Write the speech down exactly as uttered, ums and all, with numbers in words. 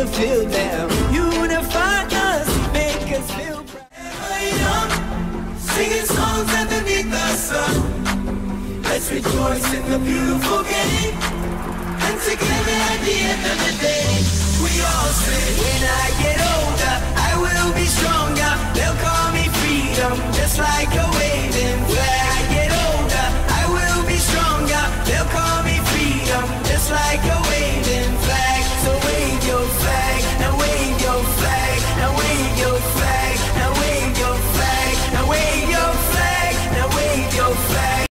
to feel them. Unify us, make us feel proud. Ever young, singing songs underneath the sun. Let's rejoice in the beautiful game. And together at the end of the day, we all say, when I get older, I will be stronger. They'll call me freedom, just like a